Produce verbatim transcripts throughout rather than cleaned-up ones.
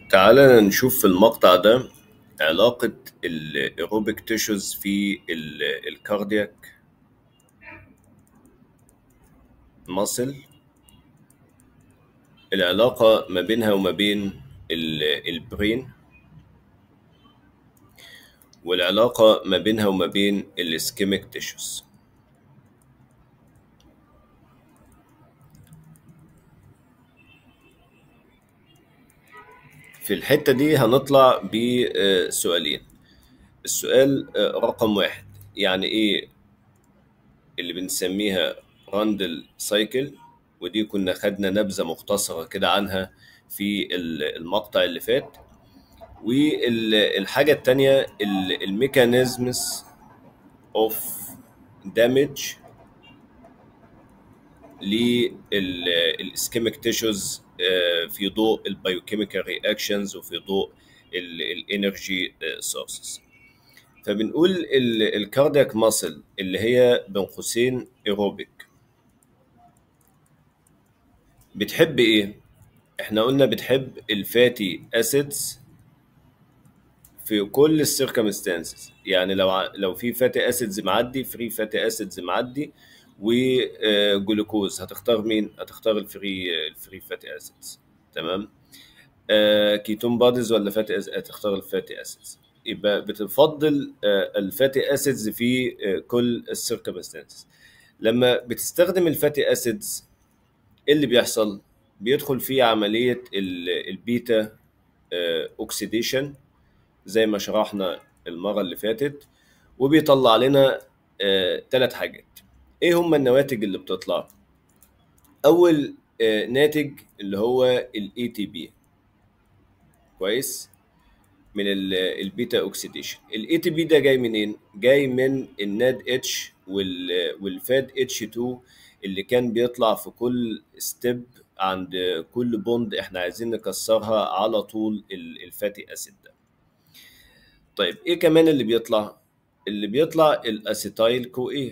تعالى نشوف في المقطع ده علاقة الأيروبيك تيشوز في الكاردياك ماسل، العلاقة ما بينها وما بين البرين، والعلاقة ما بينها وما بين الاسكيميك تيشوز. في الحتة دي هنطلع بسؤالين. السؤال رقم واحد، يعني ايه اللي بنسميها راندل سايكل؟ ودي كنا خدنا نبذة مختصرة كده عنها في المقطع اللي فات. والحاجة التانية الميكانيزمز اوف دامج للاسكيميك تيشوز في ضوء البايوكيميكال رياكشنز وفي ضوء الانرجي سورسز. فبنقول الكاردياك ماسل اللي هي بين قوسين ايروبيك بتحب ايه؟ احنا قلنا بتحب الفاتي اسيدز في كل السيركمستانسز، يعني لو ع- لو في فاتي اسيدز معدي، فري فاتي اسيدز معدي وجلوكوز، هتختار مين؟ هتختار الفري الفري فاتي اسيدز. تمام. آه، كيتون باديز ولا فاتي أسيدز؟ هتختار الفاتي اسيدز. يبقى بتفضل آه، الفاتي اسيدز في آه، كل السيركمستانسز. لما بتستخدم الفاتي اسيدز ايه اللي بيحصل؟ بيدخل فيه عملية ال- البيتا اوكسيديشن زي ما شرحنا المرة اللي فاتت، وبيطلع لنا ثلاث حاجات. ايه هم النواتج اللي بتطلع؟ اول آه، ناتج اللي هو الاي تي بي، كويس، من ال- البيتا اوكسيديشن. الاي تي بي ده جاي منين؟ جاي من الناد اتش والفاد اتش اتنين اللي كان بيطلع في كل ستيب عند كل بوند احنا عايزين نكسرها على طول ال- الفاتي اسيد ده. طيب ايه كمان اللي بيطلع؟ اللي بيطلع الاسيتايل كو ايه،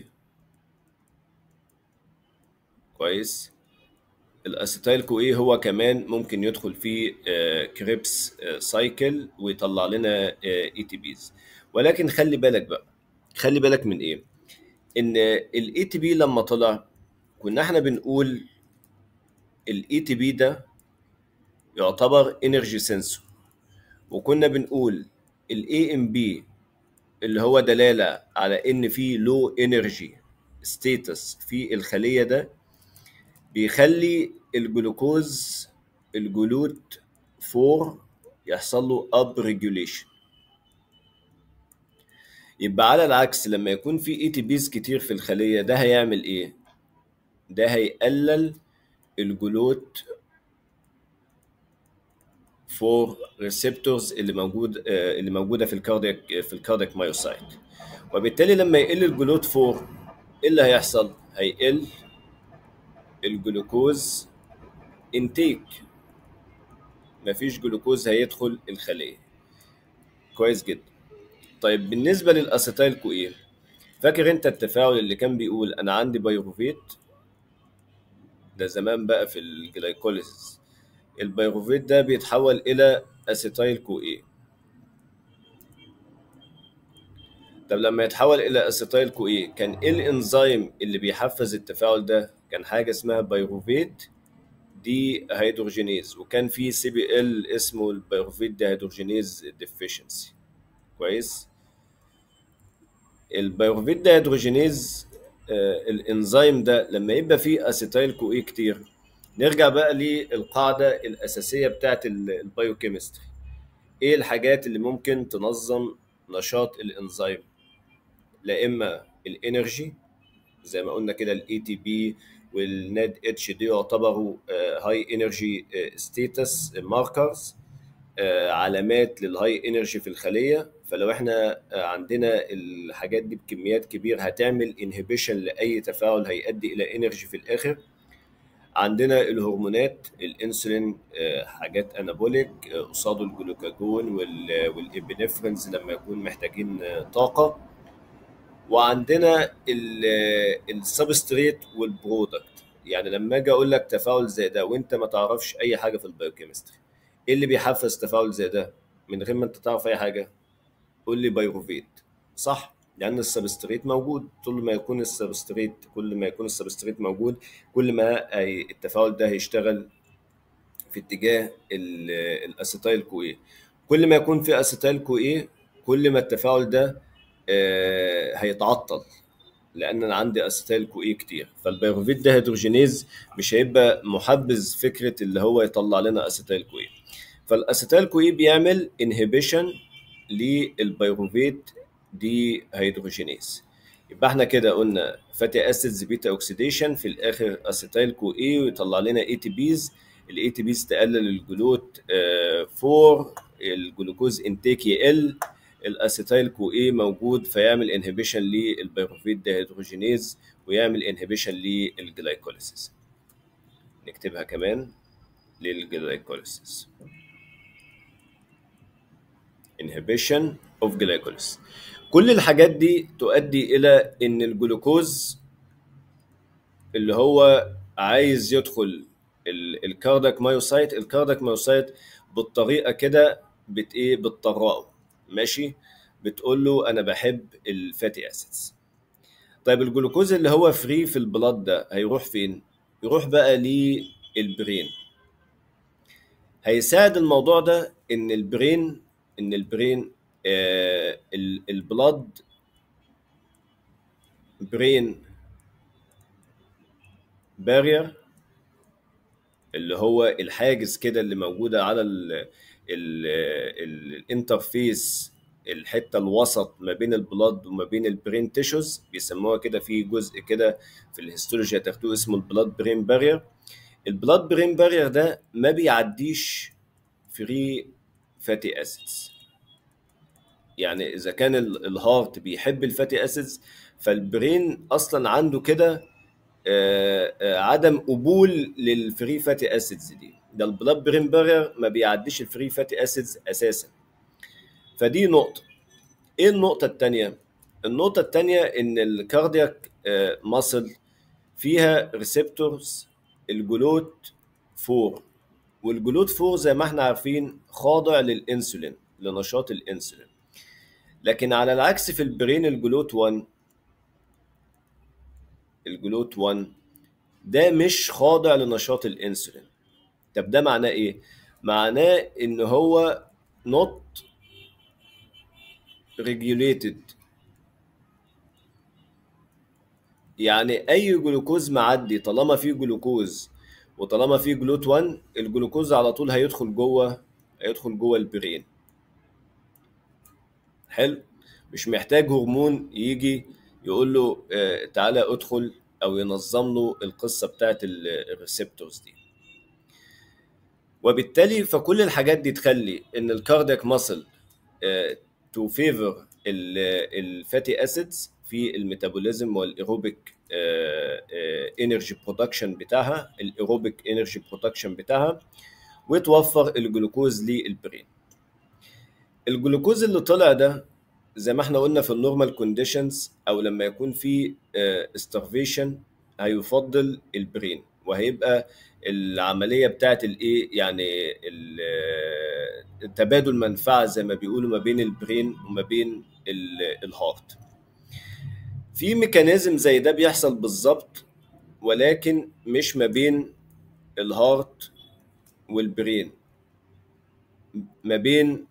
كويس. الاسيتايل كو ايه هو كمان ممكن يدخل في كريبس سايكل ويطلع لنا اي تي بيز. ولكن خلي بالك بقى، خلي بالك من ايه؟ ان الاي تي بي لما طلع كنا احنا بنقول الاي تي بي ده يعتبر انرجي سنسور، وكنا بنقول الاي ام بي اللي هو دلاله على ان في لو انرجي ستيتس في الخليه ده بيخلي الجلوكوز الجلوت فور يحصل له اب ريجوليشن. يبقى على العكس لما يكون في اي تي بيز كتير في الخليه ده هيعمل ايه؟ ده هيقلل الجلوت فور ريسبتورز اللي موجود آه، اللي موجوده في الكاردياك في الكاردياك مايوسايت. وبالتالي لما يقل الجلوت فور ايه اللي هيحصل؟ هيقل الجلوكوز انتيك، مفيش جلوكوز هيدخل الخليه. كويس جدا. طيب بالنسبه للاسيتايل كو ايه، فاكر انت التفاعل اللي كان بيقول انا عندي بايروفيت؟ ده زمان بقى في الجلايكوليسيس. البيروفيت ده بيتحول الى اسيتايل كو ايه. طب لما يتحول الى اسيتايل كو ايه كان ايه الانزيم اللي بيحفز التفاعل ده؟ كان حاجه اسمها بيروفيت دي هيدروجينيز، وكان في سي بي ال اسمه البيروفيت دي هيدروجينيز ديفيشنسي. كويس. البيروفيت دي هيدروجينيز آه، الانزيم ده لما يبقى فيه اسيتايل كو ايه كتير، نرجع بقى للقاعده الاساسيه بتاعت ال- البايوكيمستري. ايه الحاجات اللي ممكن تنظم نشاط الانزيم؟ لا اما الانرجي زي ما قلنا كده الاي تي بي والناد اتش دي يعتبروا هاي انرجي ستيتس ماركرز، علامات للهاي انرجي في الخليه. فلو احنا آه، عندنا الحاجات دي بكميات كبيره هتعمل انهبيشن لاي تفاعل هيؤدي الى انرجي في الاخر. عندنا الهرمونات الانسولين، آه، حاجات انابوليك آه، قصاده الجلوكاجون وال- والابنفرينز لما يكون محتاجين آه، طاقه. وعندنا السبستريت والبرودكت. يعني لما اجي اقول لك تفاعل زي ده وانت ما تعرفش اي حاجه في البايوكيمستري، ايه اللي بيحفز تفاعل زي ده من غير ما انت تعرف اي حاجه؟ قول لي بايروفيت. صح، لان السبستريت موجود. طول ما يكون السبستريت كل ما يكون السبستريت موجود كل ما هي- التفاعل ده هيشتغل في اتجاه ال- الاسيتايل كو ايه. كل ما يكون في اسيتايل كو ايه كل ما التفاعل ده آه، هيتعطل، لان انا عندي اسيتايل كو ايه كتير. فالبيروفيت ده هيدروجينيز مش هيبقى محبذ فكره اللي هو يطلع لنا اسيتايل كو ايه. فالاسيتايل كو ايه بيعمل انهبيشن للبيروفيت دي هيدروجينيز. يبقى احنا كده قلنا فاتي اسيدز بيتا اوكسيديشن، في الاخر اسيتايل كو اي ويطلع لنا اي تي بيز. الاي تي بيز تقلل الجلوت أربعة، الجلوكوز انتيك يقل، الاسيتايل كو اي موجود فيعمل انهبيشن للبيروفيت ديهيدروجينيز ويعمل انهبيشن للجلايكوليسيس. نكتبها كمان للجلايكوليسيس، inhibition of glycolysis. كل الحاجات دي تؤدي الى ان الجلوكوز اللي هو عايز يدخل الكاردياك مايوسايت، الكاردياك مايوسايت بالطريقه كده بت ايه بتطرقه، ماشي، بتقول له انا بحب الفاتي اسيدز. طيب الجلوكوز اللي هو فري في البلاد ده هيروح فين؟ يروح بقى للبرين. هيساعد الموضوع ده ان البرين ان البرين آه البلاد برين بارير، اللي هو الحاجز كده اللي موجوده على ال ال الانترفيس، الحته الوسط ما بين البلاد وما بين البرين تيشوز، بيسموها كده في جزء كده في الهيستولوجيا تاخدوه اسمه البلاد برين بارير. البلاد برين بارير ده ما بيعديش فري فاتي اسيدز. يعني اذا كان ال- الهارت بيحب الفاتي اسيدز، فالبرين اصلا عنده كده آه، آه، عدم قبول للفري فاتي اسيدز دي. ده البلاد برين بارير ما بيعديش الفري فاتي اسيدز اساسا. فدي نقطه. ايه النقطه الثانيه؟ النقطه الثانيه ان الكاردياك ماسل فيها ريسبتورز الجلوت أربعة، والجلوت أربعة زي ما احنا عارفين خاضع للانسولين، لنشاط الانسولين. لكن على العكس في البرين الجلوت واحد، الجلوت واحد ده مش خاضع لنشاط الانسولين. طب ده معناه ايه؟ معناه ان هو not regulated. يعني اي جلوكوز معدي طالما فيه جلوكوز وطالما فيه جلوت واحد، الجلوكوز على طول هيدخل جوه هيدخل جوه البرين. حلو، مش محتاج هرمون يجي يقول له آه تعالى ادخل، او ينظم له القصه بتاعت الريسبتورز دي. وبالتالي فكل الحاجات دي تخلي ان الكاردياك ماسل تو فيفور الفاتي اسيدز في الميتابوليزم والايروبيك انرجي برودكشن بتاعها، الايروبيك انرجي برودكشن بتاعها، وتوفر الجلوكوز للبرين. الجلوكوز اللي طلع ده زي ما احنا قلنا في النورمال كونديشنز او لما يكون في استارفيشن هيفضل البرين، وهيبقى العمليه بتاعت الايه يعني تبادل منفعه زي ما بيقولوا ما بين البرين وما بين الهارت. في ميكانيزم زي ده بيحصل بالظبط، ولكن مش ما بين الهارت والبرين، ما بين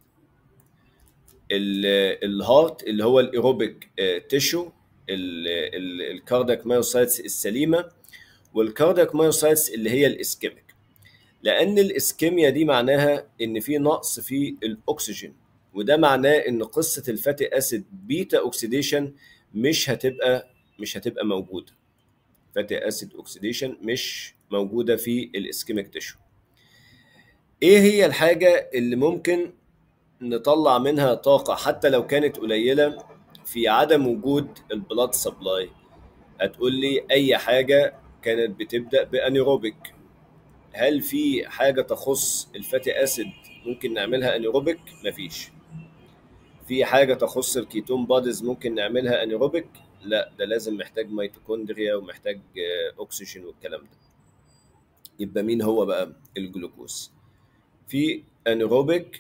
الهارت اللي هو الايروبيك تيشو، الكاردياك مايوسايتس السليمه، والكاردياك مايوسايتس اللي هي الاسكيميك. لان الاسكيميا دي معناها ان في نقص في الاكسجين، وده معناه ان قصه الفاتي اسيد بيتا اوكسيديشن مش هتبقى مش هتبقى موجوده. فاتي اسيد اوكسيديشن مش موجوده في الاسكيميك تيشو. ايه هي الحاجه اللي ممكن نطلع منها طاقة حتى لو كانت قليلة في عدم وجود البلاد سبلاي؟ هتقول لي أي حاجة كانت بتبدأ بأنيروبيك. هل في حاجة تخص الفاتي أسيد ممكن نعملها أنيروبيك؟ مفيش. في حاجة تخص الكيتون باديز ممكن نعملها أنيروبيك؟ لا، ده لازم محتاج ميتوكوندريا ومحتاج أكسجين والكلام ده. يبقى مين هو بقى الجلوكوز؟ في انيروبيك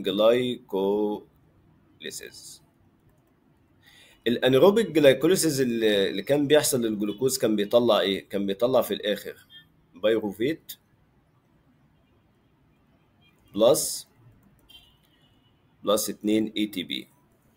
جلايكوليسيس. الانيروبيك جلايكوليسيس اللي اللي كان بيحصل للجلوكوز كان بيطلع ايه؟ كان بيطلع في الاخر بايروفيت بلس بلس اتنين اي تي بي.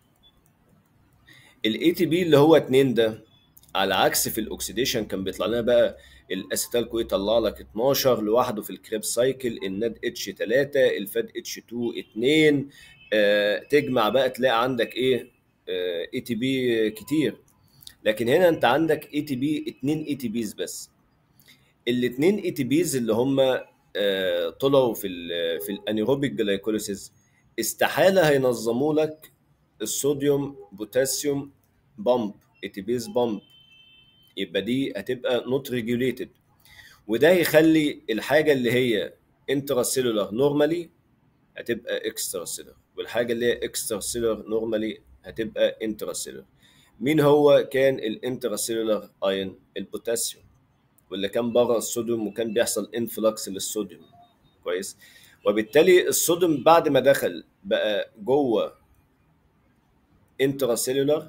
الاي تي بي اللي هو اتنين ده، على عكس في الاكسيديشن كان بيطلع لنا بقى الاسيتال كو يطلع لك اتناشر لوحده في الكريب سايكل، الناد اتش تلاتة، الفاد اتش اتنين اتنين. آه تجمع بقى تلاقي عندك ايه؟ اي تي بي كتير. لكن هنا انت عندك اي تي بي اتنين اي تي بيز بس. الاثنين اي تي بيز اللي هم آه طلعوا في ال في الانيروبيك جلايكوليسيس استحاله هينظموا لك الصوديوم بوتاسيوم بامب، اي تي بيز بامب. يبقى دي هتبقى نوت ريجوليتد، وده يخلي الحاجه اللي هي انترا سيلولار نورمالي هتبقى اكسترا سيلولار، والحاجه اللي هي اكسترا سيلولار نورمالي هتبقى انترا سيلولار. مين هو كان الانترا سيلولار ايون؟ البوتاسيوم، واللي كان بره الصوديوم وكان بيحصل انفلكس للصوديوم. كويس. وبالتالي الصوديوم بعد ما دخل بقى جوه انترا سيلولار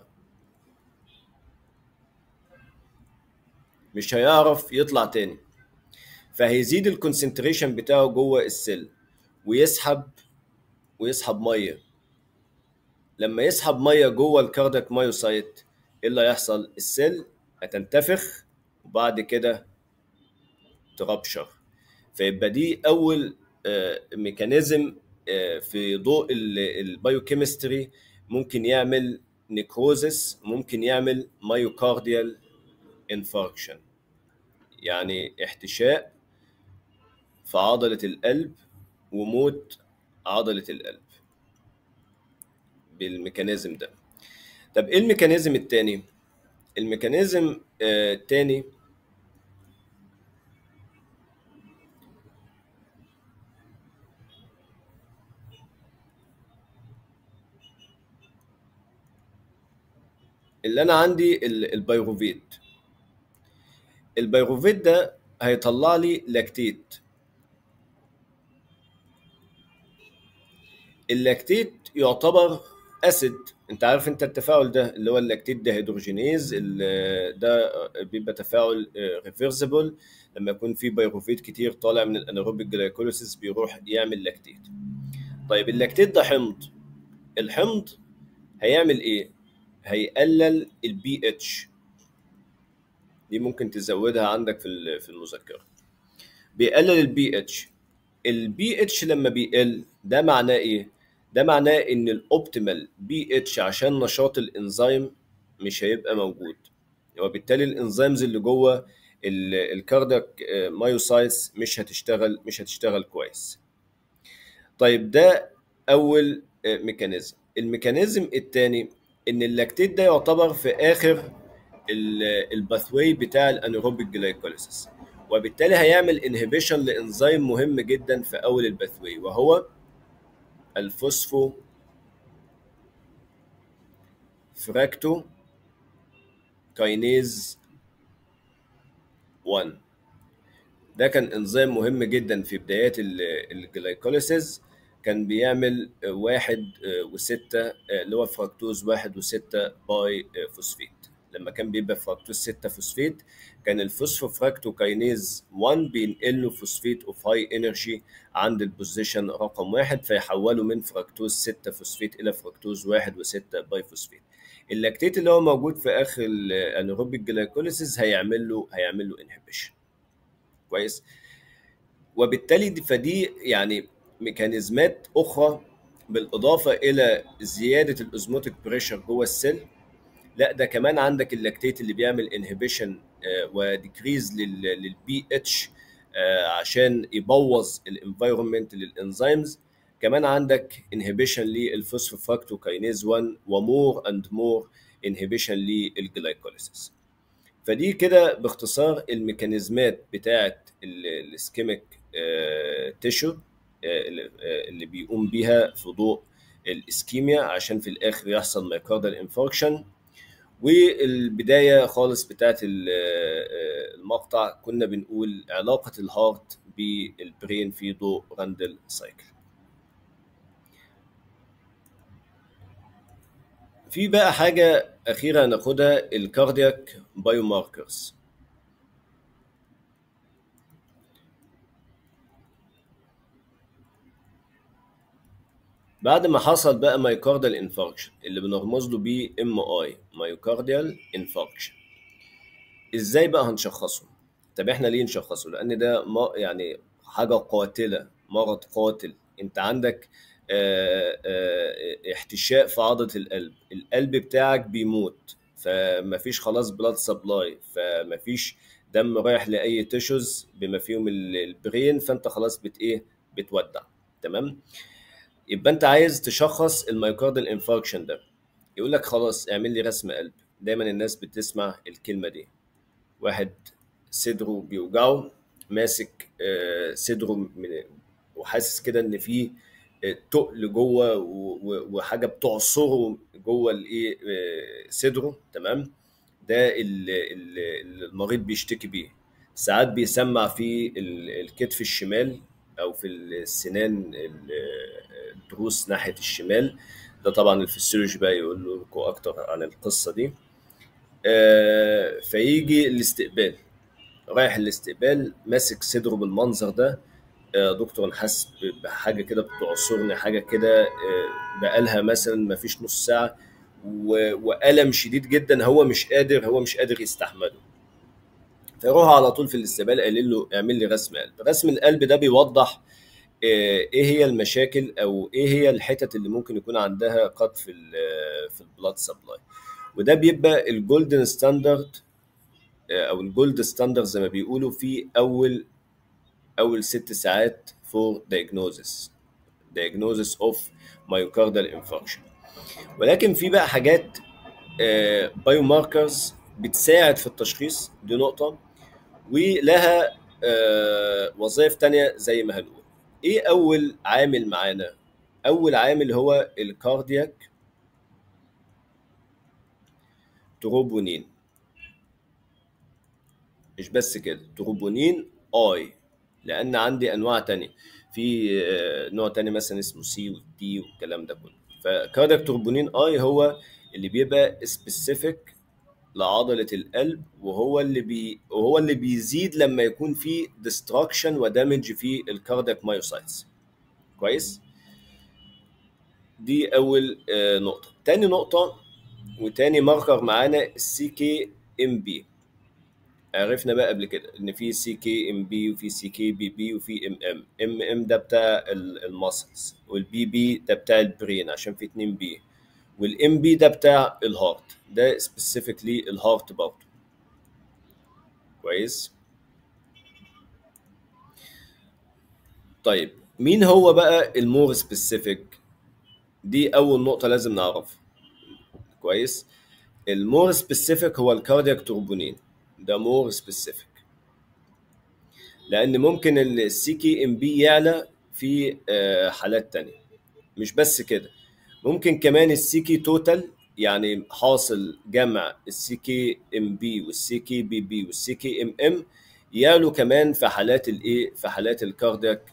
مش هيعرف يطلع تاني، فهيزيد الكونسنتريشن بتاعه جوه السيل ويسحب ويسحب ميه. لما يسحب ميه جوه الكاردياك مايوسايت ايه اللي هيحصل؟ السيل هتنتفخ وبعد كده ترابشر. فيبقى دي اول ميكانيزم في ضوء البايوكيمستري ممكن يعمل نيكروزس، ممكن يعمل مايوكارديال انفاركشن، يعني احتشاء في عضلة القلب وموت عضلة القلب بالميكانيزم ده. طب ايه الميكانيزم التاني؟ الميكانيزم التاني اللي انا عندي البيروفيت. البيروفيت ده هيطلع لي لاكتيت. اللاكتيت يعتبر اسيد. انت عارف انت التفاعل ده اللي هو اللاكتيت ده هيدروجينيز، ده بيبقى تفاعل ريفرسيبل. لما يكون في بيروفيت كتير طالع من الانيروبيك جلايكوليسيس بيروح يعمل لاكتيت. طيب اللاكتيت ده حمض. الحمض هيعمل ايه؟ هيقلل البي اتش. دي ممكن تزودها عندك في في المذكره. بيقلل البي اتش. البي اتش لما بيقل ده معناه ايه؟ ده معناه ان الاوبتيمال بي اتش عشان نشاط الانزيم مش هيبقى موجود، وبالتالي الانزيمز اللي جوه الكاردياك مايوسايتس مش هتشتغل مش هتشتغل كويس. طيب ده اول ميكانيزم. الميكانيزم الثاني ان اللاكتيت ده يعتبر في اخر الباثواي بتاع الانيروبيك جلايكوليسيس، وبالتالي هيعمل انهبيشن لانزيم مهم جدا في اول الباثواي وهو الفوسفو فراكتو كاينيز واحد. ده كان انزيم مهم جدا في بدايات الجلايكوليسيس، كان بيعمل واحد وستة اللي هو فركتوز واحد وستة باي فوسفيت. لما كان بيبقى فركتوز ستة فوسفيت كان الفوسفوفراكتوكاينيز واحد بينقل له فوسفيت اوف هاي انرجي عند البوزيشن رقم واحد، فيحوله من فركتوز ستة فوسفيت الى فركتوز واحد وستة باي فوسفيت. اللاكتيت اللي هو موجود في اخر الانيروبيك جلايكوليسيس هيعمل له هيعمل له انهبيشن. كويس. وبالتالي دي فدي يعني ميكانيزمات اخرى بالاضافه الى زياده الاوزموتيك بريشر جوه السيل. لا ده كمان عندك اللاكتيت اللي بيعمل انهبيشن وديكريز للبي اتش عشان يبوظ الانفايرمنت للانزيمز. كمان عندك انهبيشن للفوسفوفراكتوكاينيز واحد ومور اند مور انهبيشن للجلايكوليسيس. فدي كده باختصار الميكانيزمات بتاعه الاسكيميك تيشو اللي بيقوم بيها في ضوء الاسكيميا عشان في الاخر يحصل مايكاردال انفاركشن. والبدايه خالص بتاعه المقطع كنا بنقول علاقه الهارت بالبرين في ضوء راندل سايكل. في بقى حاجه اخيره هناخدها، الكاردياك بايو ماركرز. بعد ما حصل بقى مايوكاردال انفاركشن اللي بنرمز له بيه ام اي، مايوكارديال انفاركشن، ازاي بقى هنشخصه؟ طب احنا ليه نشخصه؟ لان ده ما يعني حاجه قاتله، مرض قاتل. انت عندك آه، آه، احتشاء في عضله القلب، القلب بتاعك بيموت، فمفيش خلاص بلاد سبلاي، فمفيش دم رايح لاي تيشوز بما فيهم ال- البرين، فانت خلاص بت ايه بتودع. تمام. يبقى انت عايز تشخص الميوكاردال انفاركشن ده، يقول لك خلاص اعمل لي رسم قلب. دايما الناس بتسمع الكلمه دي، واحد صدره بيوجعه، ماسك آه، صدره من وحاسس كده ان في آه، تقل جوه و- و- وحاجه بتعصره جوه الايه آه، صدره. تمام. ده ال- ال- ال- المريض بيشتكي بيه. ساعات بيسمع في ال- الكتف الشمال او في السنان ال- الضروس ناحيه الشمال. ده طبعا الفسيولوجي بقى يقول لكم اكتر عن القصه دي. آه، فيجي الاستقبال، رايح الاستقبال ماسك صدره بالمنظر ده. آه، دكتور انا حاسس بحاجه كده بتعصرني، حاجه كده آه، بقالها مثلا ما فيش نص ساعه، و- والم شديد جدا، هو مش قادر هو مش قادر يستحمله. فيروح على طول في الاستقبال قايل له اعمل لي رسم قلب. رسم القلب ده بيوضح آه، ايه هي المشاكل او ايه هي الحتت اللي ممكن يكون عندها قط في ال في البلاد سبلاي. وده بيبقى الجولدن ستاندرد او الجولد ستاندرد زي ما بيقولوا في اول اول ست ساعات فور diagnosis diagnosis of myocardial infarction. ولكن في بقى حاجات بايو ماركرز بتساعد في التشخيص، دي نقطة، ولها آه، وظائف تانية زي ما هنقول. ايه اول عامل معانا؟ اول عامل هو الكاردياك تروبونين. مش بس كده، تروبونين اي، لان عندي انواع تانية. في آه، نوع تاني مثلا اسمه سي والدي والكلام ده كله. فكاردياك تروبونين اي هو اللي بيبقى سبيسيفيك لعضلة القلب، وهو اللي بي وهو اللي بيزيد لما يكون في ديستراكشن ودامج في الكاردياك مايوسايتس. كويس. دي اول آه، نقطة. تاني نقطة وتاني ماركر معانا السي كي ام بي. عرفنا بقى قبل كده ان في سي كي ام بي وفي سي كي بي بي وفي ام ام. ام ام ده بتاع الماسلز، والبي بي ده بتاع البرين عشان في اتنين بي، والام بي ده بتاع الهارت، ده سبيسيفيكلي الهارت برضه. كويس. طيب مين هو بقى المور سبيسيفيك؟ دي اول نقطة لازم نعرفها. كويس. المور سبيسيفيك هو الكاردياك توربونين، ده مور سبيسيفيك، لان ممكن السي كي ام بي يعلى في آه، حالات تانية. مش بس كده، ممكن كمان السي كي توتال، يعني حاصل جمع السي كي ام بي والسي كي بي بي والسي كي ام ام يعلو كمان في حالات الايه في حالات الكاردياك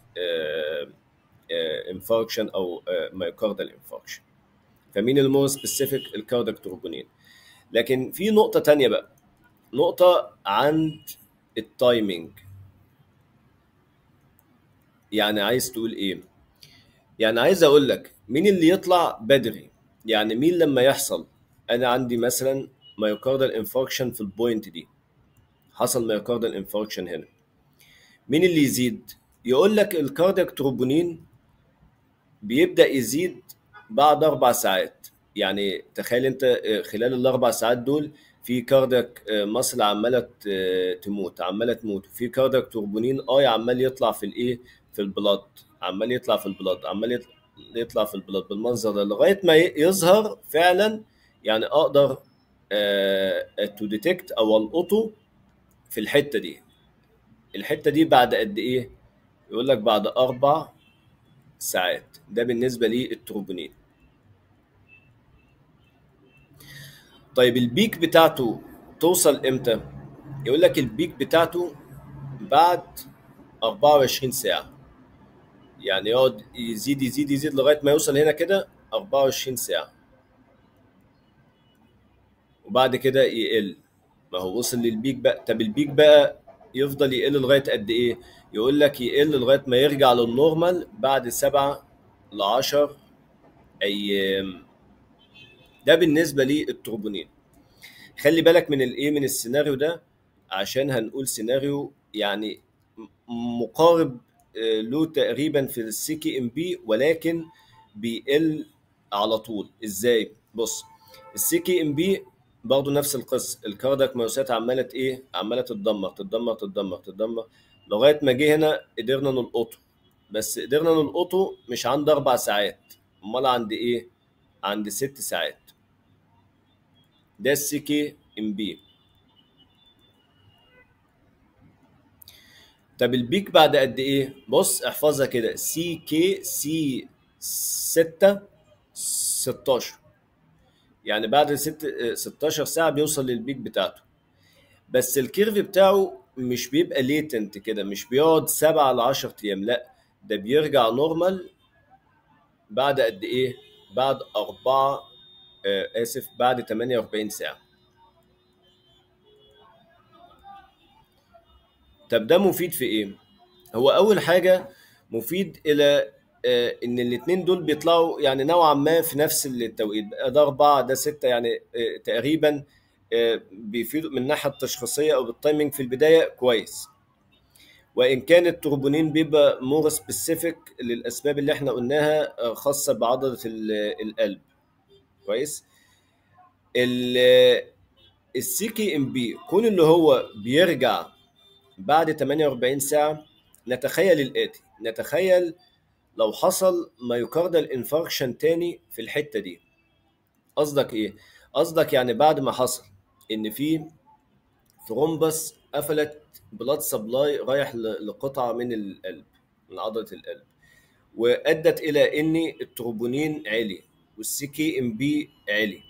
انفاركشن او مايوكاردال انفاركشن. فمين المور سبيسيفيك؟ الكاردياك تروبونين. لكن في نقطة تانية بقى، نقطة عند التايمينج. يعني عايز تقول ايه؟ يعني عايز اقول لك مين اللي يطلع بدري. يعني مين لما يحصل، انا عندي مثلا مايوكاردال انفاركشن في البوينت دي، حصل مايوكاردال انفاركشن هنا، مين اللي يزيد؟ يقول لك الكاردياك تروبونين بيبدأ يزيد بعد اربع ساعات. يعني تخيل انت آه، خلال الاربع ساعات دول في كاردياك مصل عماله ت- تموت، عماله تموت، وفي كاردياك توربونين اي عمال يطلع في الايه في البلاد، عمال يطلع في البلاد، عمال يطلع يطلع في البلاد بالمنظر ده لغايه ما ي- يظهر فعلا. يعني اقدر تو ديتكت او القطه في الحته دي. الحته دي بعد قد ايه؟ يقول لك بعد اربع ساعات. ده بالنسبه للتروبونين. طيب البيك بتاعته توصل امتى؟ يقول لك البيك بتاعته بعد اربعة وعشرين ساعة. يعني يقعد يزيد يزيد يزيد لغاية ما يوصل هنا كده اربعة وعشرين ساعة. وبعد كده يقل. ما هو وصل للبيك بقى. طب البيك بقى يفضل يقل لغايه قد ايه؟ يقول لك يقل لغايه ما يرجع للنورمال بعد سبعة لعشر ايام. ده بالنسبه للتروبونين. خلي بالك من الايه، من السيناريو ده، عشان هنقول سيناريو يعني مقارب آه، له تقريبا في السي كي ام بي، ولكن بيقل على طول. ازاي؟ بص، السي كي ام بي برضه نفس القصه، الكاردياك مايوسات عماله ايه، عماله تتدمر تتدمر تتدمر تتدمر لغايه ما جه هنا قدرنا نلقطه. بس قدرنا نلقطه مش عند اربع ساعات، امال عند ايه؟ عند ست ساعات. ده السي كي ام بي. طب البيك بعد قد ايه؟ بص احفظها كده، سي كي سي ستة ستاشر، يعني بعد ست ستاشر ساعة بيوصل للبيك بتاعته. بس الكيرف بتاعه مش بيبقى ليتنت كده، مش بيقعد سبعة ل عشرة ايام، لا ده بيرجع نورمال بعد قد ايه؟ بعد أربعة، آه آسف، بعد تمانية واربعين ساعة. طب ده مفيد في ايه؟ هو اول حاجه مفيد الى آه، ان الاثنين دول بيطلعوا يعني نوعا ما في نفس التوقيت، ده اربعه ده سته، يعني آه، تقريبا آه، بيفيدوا من الناحيه التشخيصيه او بالتايمنج في البدايه كويس. وان كان التروبونين بيبقى مور سبيسيفيك للاسباب اللي احنا قلناها، آه، خاصه بعضله ال- القلب. كويس. السي كي ام بي كون اللي هو بيرجع بعد تمانية واربعين ساعه، نتخيل الاتي، نتخيل لو حصل مايوكاردال انفاركشن تاني في الحته دي. قصدك ايه؟ قصدك يعني بعد ما حصل ان في ثرومبس قفلت بلاد سبلاي رايح ل- لقطعه من القلب، من عضله القلب، وادت الى ان التروبونين عالي والسي كي ام بي عالي.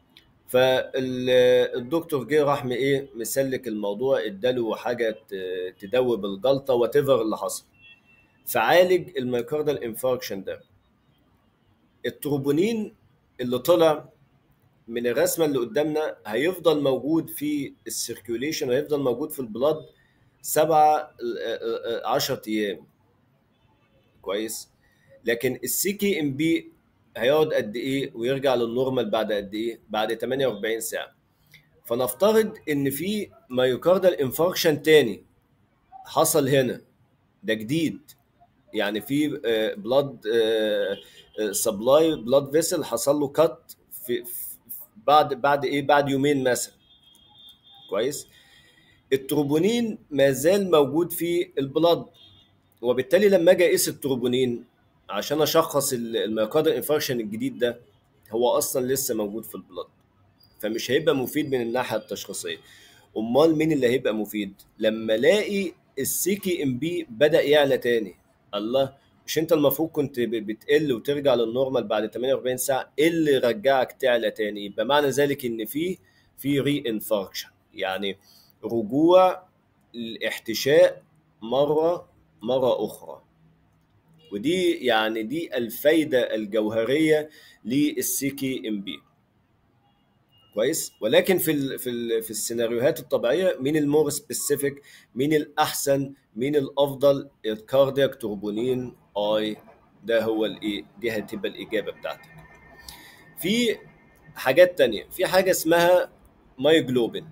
فالدكتور جه راح م- ايه مسلك الموضوع، اداله حاجه ت- تدوب الجلطه وات ايفر اللي حصل، فعالج المايوكاردال انفاركشن ده. التروبونين اللي طلع من الرسمه اللي قدامنا هيفضل موجود في السيركيوليشن، وهيفضل موجود في البلاد سبعة عشر ايام. كويس. لكن السي كي ام بي هيقعد قد ايه ويرجع للنورمال بعد قد ايه؟ بعد تمانية واربعين ساعه. فنفترض ان في مايوكاردال انفاركشن تاني حصل هنا، ده جديد، يعني في بلاد سبلاي بلاد فيسل حصل له كات في في- بعد بعد ايه، بعد يومين مثلا. كويس. التروبونين ما زال موجود في البلاد، وبالتالي لما اجي اقيس التروبونين عشان اشخص ال- الميوكاردال انفاركشن الجديد ده، هو اصلا لسه موجود في البلاد، فمش هيبقى مفيد من الناحيه التشخيصيه. امال مين اللي هيبقى مفيد؟ لما الاقي السي كي ام بي بدا يعلى تاني. الله، مش انت المفروض كنت ب- بتقل وترجع للنورمال بعد تمانية واربعين ساعه؟ ايه اللي رجعك تعلى تاني؟ يبقى معنى ذلك ان في في ري انفاركشن، يعني رجوع الاحتشاء مره مره اخرى. ودي يعني دي الفايده الجوهريه للسي كي ام بي. كويس. ولكن في ال في ال في السيناريوهات الطبيعيه، مين المور سبيسيفيك، مين الاحسن، مين الافضل؟ الكاردياك توربونين اي، ده هو الايه، دي هتبقى الاجابه بتاعتك. في حاجات تانية، في حاجه اسمها مايوجلوبين،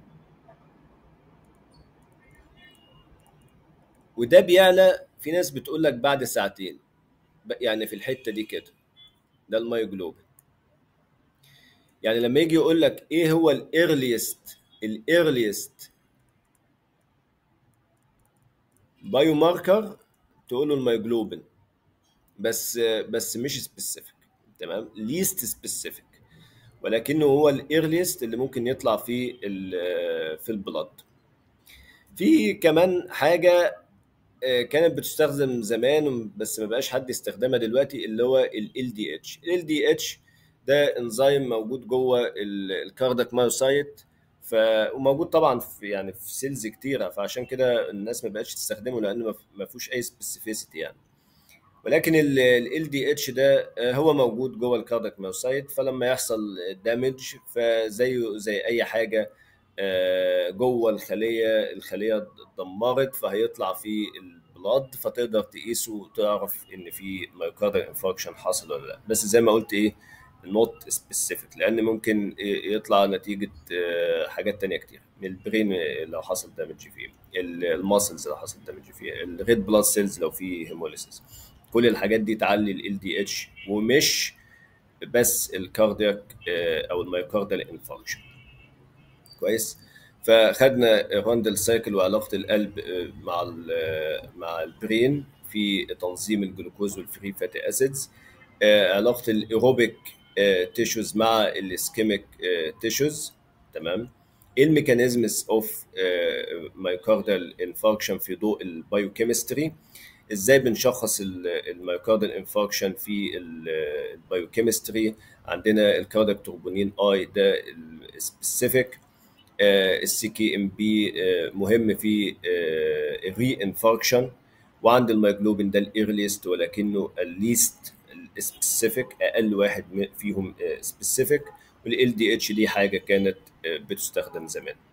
وده بيعلى، في ناس بتقول لك بعد ساعتين، ب- يعني في الحته دي كده، ده المايوجلوبين. يعني لما يجي يقول لك ايه هو الايرليست، الايرليست بايو ماركر، تقول له المايوجلوبين. بس بس مش سبيسيفيك، تمام، ليست سبيسيفيك، ولكنه هو الايرليست اللي ممكن يطلع في ال في البلاد. في كمان حاجه آه، كانت بتستخدم زمان بس ما بقاش حد يستخدمها دلوقتي، اللي هو ال دي اتش. ال دي اتش ده انزيم موجود جوه الكاردياك مايوسايت، ف وموجود طبعا في يعني في سيلز كتيره، فعشان كده الناس ما بقتش تستخدمه لان ما ما فيهوش اي سبيسيفيسيتي يعني. ولكن ال دي اتش ده آه، هو موجود جوه الكاردياك مايوسايت، فلما يحصل دامج فزيه زي اي حاجه آه، جوه الخليه، الخليه اتدمرت فهيطلع في البلاد، فتقدر تقيسه وتعرف ان في مايوكارديال انفاركشن حصل ولا لا. بس زي ما قلت ايه، نوت سبيسيفيك، لان ممكن يطلع نتيجه آه، حاجات تانية كتير من البرين لو حصل دامج فيه، الماسلز لو حصل دامج فيه، الريد بلاد سيلز لو في هيموليسيس. كل الحاجات دي تعلي ال دي اتش، ومش بس الكاردياك آه، او الميوكاردال انفاركشن. كويس. فخدنا راندل سايكل وعلاقه القلب آه، مع ال- آه، مع البرين في تنظيم الجلوكوز والفري فاتي اسيدز. علاقه الايروبيك تيشوز مع الاسكيميك تيشوز. تمام. ايه الميكانيزمز اوف مايوكاردال انفاركشن في ضوء البايوكيمستري؟ ازاي بنشخص المايوكاردال انفاركشن في البايوكيمستري؟ عندنا الكاردياك توربونين اي ده السبيسيفيك. السي كي ام بي مهم في الري انفاركشن. وعند المايجلوبين ده الايرليست ولكنه الليست السبيسيفيك، اقل واحد فيهم سبيسيفيك. والال دي اتش دي حاجه كانت آه، بتستخدم زمان.